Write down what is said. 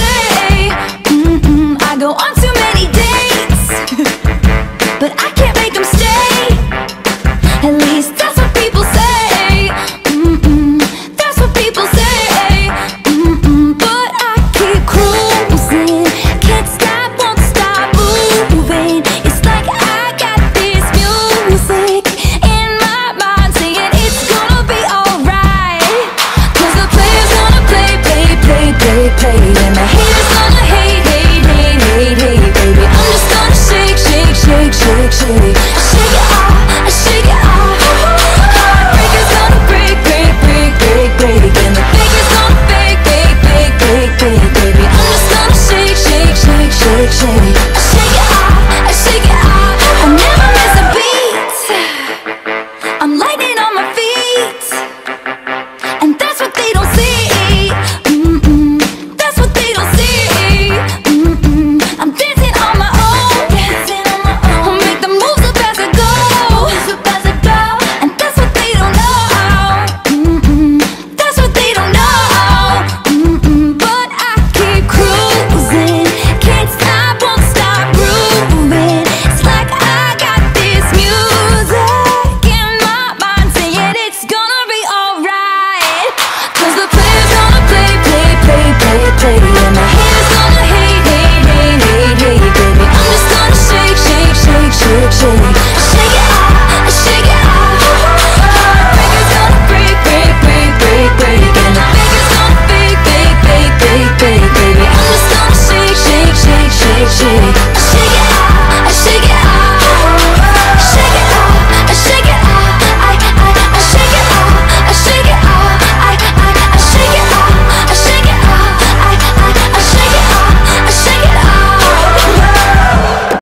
say, I go on too many dates, but I can't make them stay. At least that's what people say. That's what people say. But I keep cruising, can't stop, won't stop moving. It's like I got this music in my mind saying it's gonna be alright. 'Cause the players gonna play, and the haters gonna hate, baby. I'm just gonna shake, shake, shake, shake, shake. I shake it off, I shake it off. Heartbreakers gonna break, break, break, break, break. And the fakers gonna fake, fake, fake, fake, fake, baby. I'm just gonna shake, shake, shake, shake, shake. I shake it off, I shake it off. I never miss a beat. I'm lightning on my feet, and that's what they don't see. That's what they don't see. I'm dancing on my own, I'll make the moves up as I go, and that's what they don't know. That's what they don't know. But I keep cruising, can't stop, won't stop grooving. It's like I got this music in my mind saying it's gonna be alright. 'Cause the players gonna play, and the haters gonna hate, baby. I'm just gonna shake, shake, shake, shake, shake. I shake it off, I shake it off. Heartbreakers gonna break, break, break, break, break. And the fakers gonna fake, fake, fake, fake, fake, baby. I'm just gonna shake, shake, shake, shake, shake.